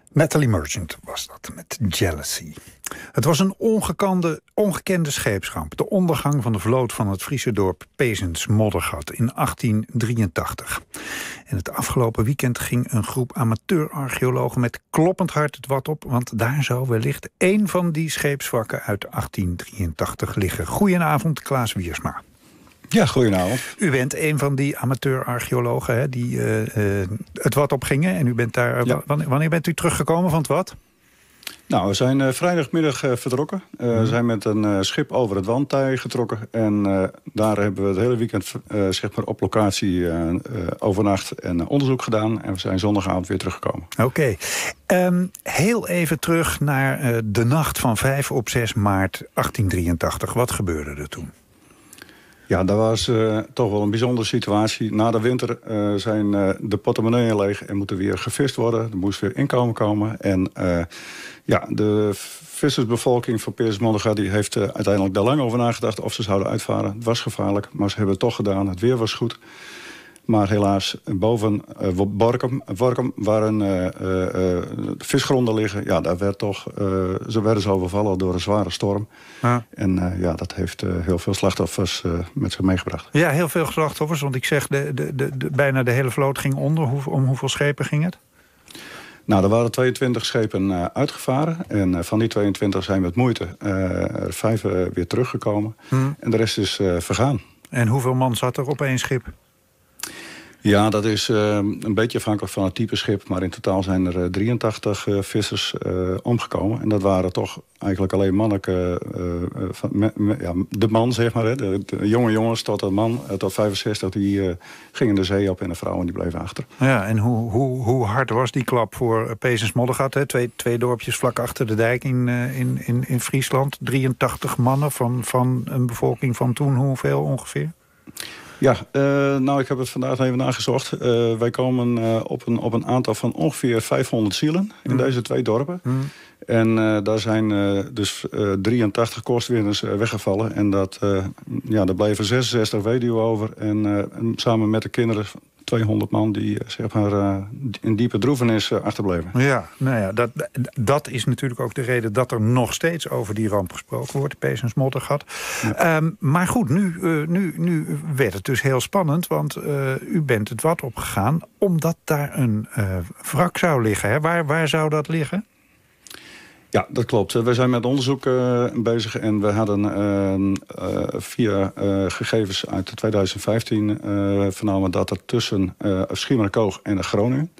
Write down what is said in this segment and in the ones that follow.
Natalie Merchant was dat, met Jealousy. Het was een ongekende scheepsramp. De ondergang van de vloot van het Friese dorp Pezens-Moddergat in 1883. En het afgelopen weekend ging een groep amateur-archeologen met kloppend hart het wat op, want daar zou wellicht één van die scheepswrakken uit 1883 liggen. Goedenavond, Klaas Wiersma. Ja, goedenavond. U bent een van die amateur-archeologen die het wat opgingen. En u bent daar. Ja. Wanneer bent u teruggekomen van het wat? Nou, we zijn vrijdagmiddag vertrokken. We zijn met een schip over het wandtij getrokken. En daar hebben we het hele weekend op locatie overnacht en onderzoek gedaan. En we zijn zondagavond weer teruggekomen. Oké. Heel even terug naar de nacht van 5 op 6 maart 1883. Wat gebeurde er toen? Ja, dat was toch wel een bijzondere situatie. Na de winter zijn de portemonneeën leeg en moeten weer gevist worden. Er moest weer inkomen komen. En de vissersbevolking van Pezens-Moddergat die heeft uiteindelijk daar lang over nagedacht of ze zouden uitvaren. Het was gevaarlijk, maar ze hebben het toch gedaan. Het weer was goed. Maar helaas, boven Workum, waar een visgronden liggen, ja, daar werd toch, ze werden zo overvallen door een zware storm. Ja. En dat heeft heel veel slachtoffers met zich meegebracht. Ja, heel veel slachtoffers, want ik zeg, bijna de hele vloot ging onder. Om hoeveel schepen ging het? Nou, er waren 22 schepen uitgevaren. En van die 22 zijn met moeite 5 weer teruggekomen. En de rest is vergaan. En hoeveel man zat er op één schip? Ja, dat is een beetje afhankelijk van het type schip. Maar in totaal zijn er 83 vissers omgekomen. En dat waren toch eigenlijk alleen mannelijke... de man, zeg maar. Hè, de jonge jongens tot een man, tot 65, die gingen de zee op. En de vrouwen die bleven achter. Ja, en hoe hard was die klap voor Pezens-Moddergat? Twee dorpjes vlak achter de dijk in Friesland. 83 mannen van een bevolking van toen hoeveel ongeveer? Ja, ik heb het vandaag even nagezocht. Wij komen op een aantal van ongeveer 500 zielen in deze 2 dorpen. En daar zijn dus 83 kostwiners weggevallen. En daar bleven 66 weduwen over. En samen met de kinderen 200 man die in diepe droefenis achterbleven. Ja, nou ja, dat is natuurlijk ook de reden dat er nog steeds over die ramp gesproken wordt, Pezens-Moddergat. Ja. Maar goed, nu werd het dus heel spannend, want u bent het wat opgegaan omdat daar een wrak zou liggen. Hè? Waar zou dat liggen? Ja, dat klopt. We zijn met onderzoek bezig en we hadden via gegevens uit 2015 vernomen dat er tussen Schiermonnikoog en Groningen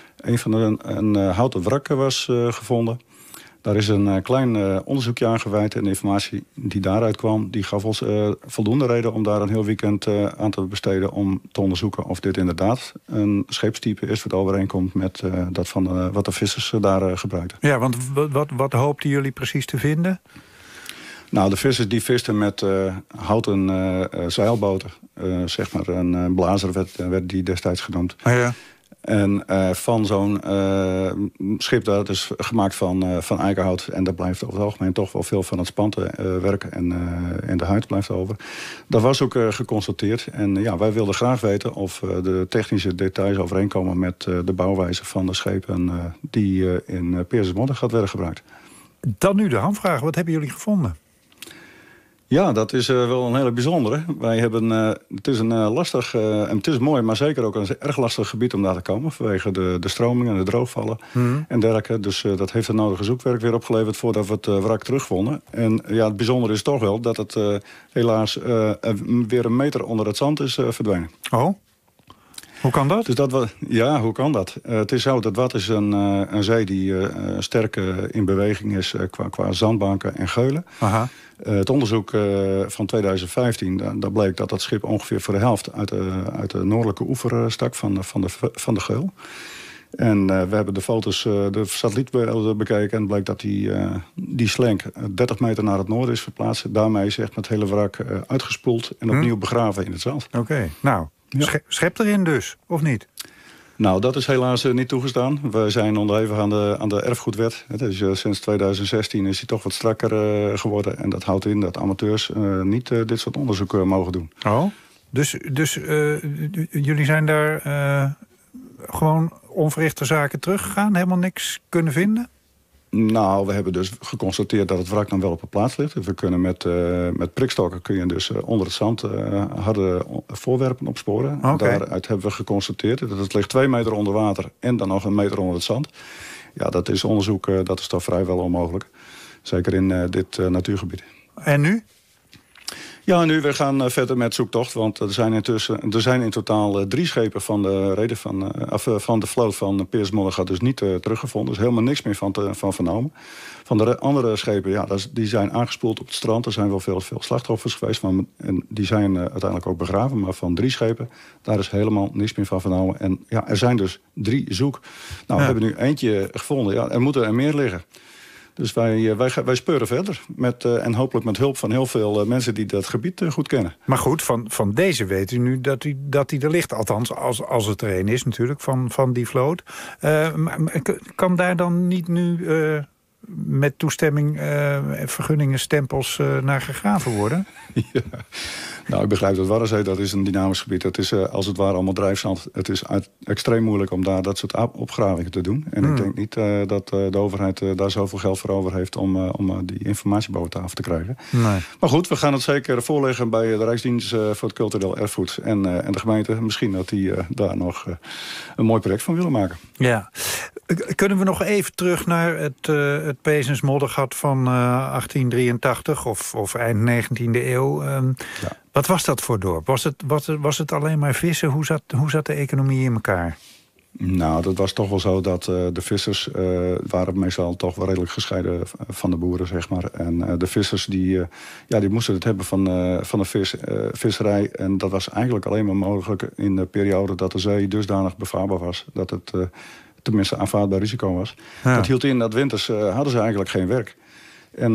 een houten wrak was gevonden. Daar is een klein onderzoekje aan gewijd en de informatie die daaruit kwam, die gaf ons voldoende reden om daar een heel weekend aan te besteden om te onderzoeken of dit inderdaad een scheepstype is wat overeenkomt met dat van wat de vissers daar gebruikten. Ja, want wat hoopten jullie precies te vinden? Nou, de vissers die visten met houten zeilboten. Een blazer werd die destijds genoemd. Ah, ja. En van zo'n schip dat is gemaakt van eikenhout. En daar blijft over het algemeen toch wel veel van het spantenwerk en de huid blijft over. Dat was ook geconstateerd. En wij wilden graag weten of de technische details overeenkomen met de bouwwijze van de schepen die in Pezens-Moddergat werden gebruikt. Dan nu de hamvraag. Wat hebben jullie gevonden? Ja, dat is wel een hele bijzondere. Wij hebben, het is een lastig, en het is mooi, maar zeker ook een erg lastig gebied om daar te komen. Vanwege de stroming en de droogvallen en dergelijke. Dus dat heeft het nodige zoekwerk weer opgeleverd voordat we het wrak terugvonden. En ja, het bijzondere is toch wel dat het helaas weer een meter onder het zand is verdwenen. Oh? Hoe kan dat? Dus hoe kan dat? Het is zo, dat Wad is een zee die sterk in beweging is qua zandbanken en geulen. Aha. Het onderzoek van 2015, daar bleek dat schip ongeveer voor de helft uit de noordelijke oever stak van de geul. En we hebben de foto's, de satellietbeelden bekeken en bleek dat die slenk 30 meter naar het noorden is verplaatst. Daarmee is echt met het hele wrak uitgespoeld en opnieuw begraven in het zand. Oké, nou, schep erin dus, of niet? Nou, dat is helaas niet toegestaan. We zijn onderhevig aan de erfgoedwet. Dus, sinds 2016 is die toch wat strakker geworden. En dat houdt in dat amateurs niet dit soort onderzoek mogen doen. Oh, dus jullie zijn daar gewoon onverrichte zaken teruggegaan? Helemaal niks kunnen vinden? Nou, we hebben dus geconstateerd dat het wrak dan wel op de plaats ligt. We kunnen met prikstokken kun je dus onder het zand harde voorwerpen opsporen. Okay. Daaruit hebben we geconstateerd dat het ligt 2 meter onder water en dan nog 1 meter onder het zand. Ja, dat is onderzoek, dat is toch vrijwel onmogelijk. Zeker in dit natuurgebied. En nu? Ja, nu we gaan verder met zoektocht. Want er zijn in totaal 3 schepen van de vloot van Piers Moddergat dus niet teruggevonden. Er is helemaal niks meer van vernomen. Van de andere schepen, ja, die zijn aangespoeld op het strand. Er zijn wel veel slachtoffers geweest. En die zijn uiteindelijk ook begraven. Maar van 3 schepen, daar is helemaal niks meer van vernomen. En ja, er zijn dus 3 zoek. Nou, we hebben nu eentje gevonden. Ja, er moeten er meer liggen. Dus wij speuren verder. En hopelijk met hulp van heel veel mensen die dat gebied goed kennen. Maar goed, van deze weet u nu dat hij er ligt. Althans, als het er een is natuurlijk, van die vloot. Kan daar dan niet nu met toestemming vergunningen, stempels naar gegraven worden? Ja. Nou, ik begrijp dat Waddenzee, dat is een dynamisch gebied. Het is als het ware allemaal drijfzand. Het is extreem moeilijk om daar dat soort opgravingen te doen. En ik denk niet dat de overheid daar zoveel geld voor over heeft om die informatie boven tafel te krijgen. Nee. Maar goed, we gaan het zeker voorleggen bij de Rijksdienst voor het Cultureel Erfgoed en de gemeente. Misschien dat die daar nog een mooi project van willen maken. Ja. Kunnen we nog even terug naar het Peesens Moddergat van 1883 of eind 19e eeuw? Ja. Wat was dat voor dorp? Was het alleen maar vissen? Hoe zat de economie in elkaar? Nou, dat was toch wel zo dat de vissers waren meestal toch wel redelijk gescheiden van de boeren, zeg maar. En de vissers die moesten het hebben van de visserij. En dat was eigenlijk alleen maar mogelijk in de periode dat de zee dusdanig bevaarbaar was. Dat het tenminste aanvaardbaar risico was. Ja. Dat hield in dat winters hadden ze eigenlijk geen werk. En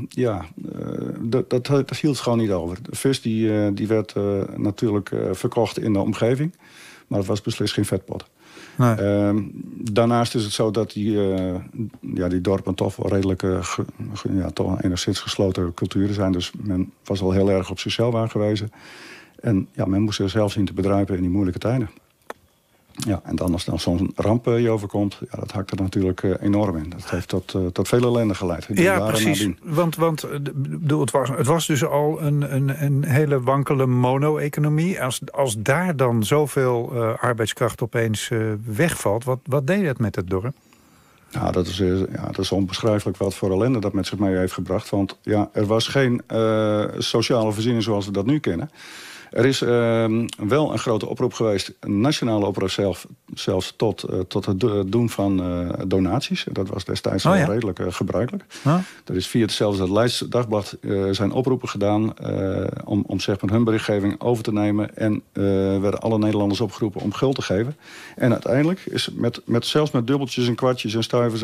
dat hield gewoon niet over. De vis die werd natuurlijk verkocht in de omgeving. Maar het was beslist geen vetpot. Nee. Daarnaast is het zo dat die dorpen toch wel redelijk toch enigszins gesloten culturen zijn. Dus men was al heel erg op zichzelf aangewezen. En ja, men moest er zelf zien te bedruipen in die moeilijke tijden. Ja, en dan als dan zo'n ramp je overkomt, ja, dat hakt er natuurlijk enorm in. Dat heeft tot veel ellende geleid. Ja, precies. Want het was dus al een hele wankele mono-economie. Als daar dan zoveel arbeidskracht opeens wegvalt, wat deed dat met het dorp? Nou, dat is onbeschrijfelijk wat voor ellende dat met zich mee heeft gebracht. Want ja, er was geen sociale voorziening zoals we dat nu kennen. Er is wel een grote oproep geweest, een nationale oproep zelfs tot het doen van donaties. Dat was destijds wel redelijk gebruikelijk. Er is via hetzelfde Leids Dagblad zijn oproepen gedaan om zeg maar hun berichtgeving over te nemen. En werden alle Nederlanders opgeroepen om guld te geven. En uiteindelijk is zelfs met dubbeltjes en kwartjes en stuivers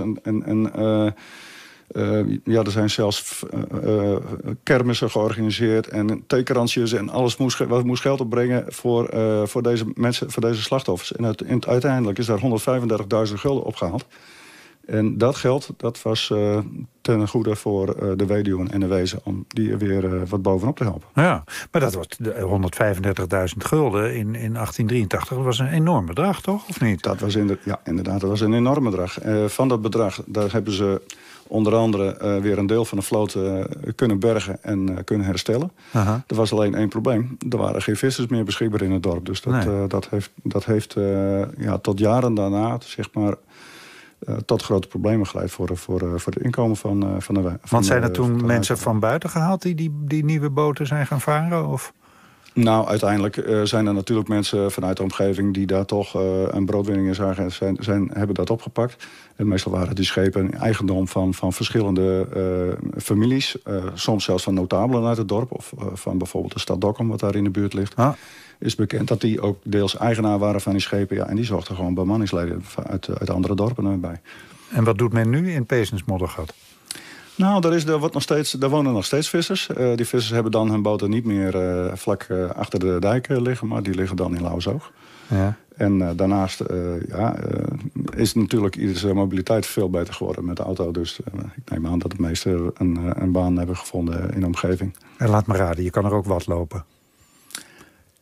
er zijn zelfs kermissen georganiseerd en theekransjes en alles moest geld opbrengen voor deze mensen, voor deze slachtoffers. En uiteindelijk is daar 135.000 gulden opgehaald. En dat geld, dat was ten goede voor de weduwen en de wezen om die er weer wat bovenop te helpen. Ja, maar dat was 135.000 gulden in 1883. Dat was een enorm bedrag, toch? Of niet? Dat was inderdaad, dat was een enorm bedrag. Van dat bedrag, daar hebben ze onder andere weer een deel van de vloot kunnen bergen en kunnen herstellen. Aha. Er was alleen 1 probleem. Er waren geen vissers meer beschikbaar in het dorp. Dus dat heeft tot jaren daarna, zeg maar, tot grote problemen geleid voor het inkomen van de Want zijn er toen mensen van buiten gehaald die nieuwe boten zijn gaan varen? Of? Nou, uiteindelijk zijn er natuurlijk mensen vanuit de omgeving die daar toch een broodwinning in zagen hebben dat opgepakt. En meestal waren die schepen eigendom van verschillende families. Soms zelfs van notabelen uit het dorp. Of van bijvoorbeeld de stad Dokkum, wat daar in de buurt ligt. Ah. Is bekend dat die ook deels eigenaar waren van die schepen. Ja, en die zochten gewoon bemanningsleden uit andere dorpen bij. En wat doet men nu in Peesens Moddergat? Nou, daar wonen nog steeds vissers. Die vissers hebben dan hun boten niet meer vlak achter de dijk liggen, maar die liggen dan in Lauwersoog. Ja. En daarnaast is natuurlijk iedere mobiliteit veel beter geworden met de auto. Dus ik neem aan dat de meesten een baan hebben gevonden in de omgeving. En laat me raden, je kan er ook wat lopen.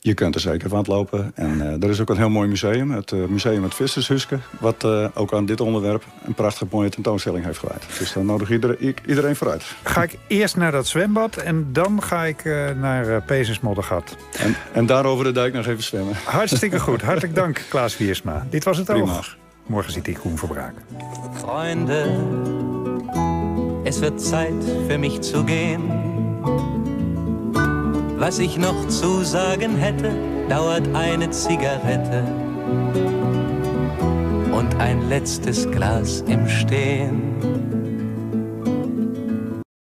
Je kunt er zeker van het lopen. En er is ook een heel mooi museum. Het museum het Vissershuske. Wat ook aan dit onderwerp een prachtig mooie tentoonstelling heeft gewijd. Dus dan nodig iedereen vooruit. Ga ik eerst naar dat zwembad en dan ga ik naar Pezens Moddergat. En daar over de dijk nog even zwemmen. Hartstikke goed. Hartelijk dank, Klaas Wiersma. Dit was het Prima. Oog. Morgen zit ik Koen Verbraak. Freunde, es wird Zeit für mich zu gehen. Was ich noch zu sagen hätte, dauert eine Zigarette und ein letztes Glas im Stehen.